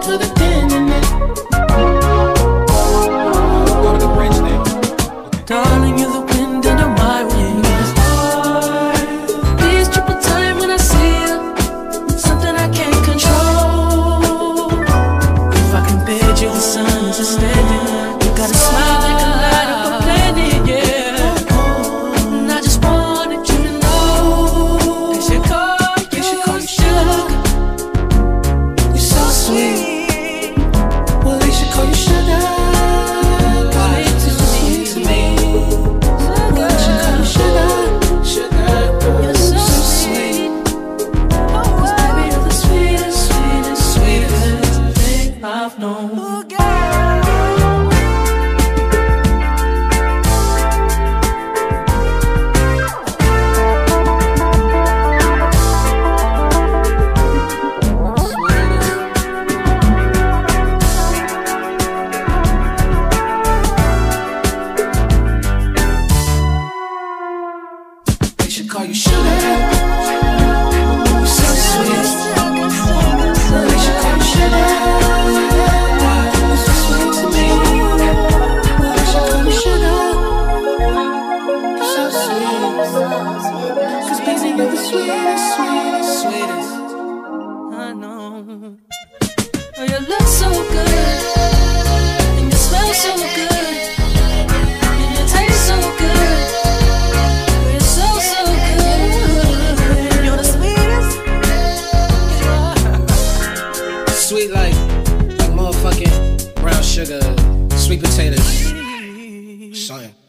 with a dent in it. Go to the bridge there. Darling, you're the wind under my wings. Please triple time when I see you. Something I can't control. If I compared you, the sun is standing. You got a smile like a light up a planet, yeah. And I just wanted you to know. They should call you sugar. You're so sweet. Well, they should call you sugar. They should call you sugar. You're so sweet. They should call you sugar. You're so sweet to me. They should call you sugar. You're so sweet. 'Cause baby, you're the sweetest, sweetest, sweetest. I know. Oh, you look so good, and you smell so good, and you taste so good. Sweet like motherfucking brown sugar, sweet potatoes, something.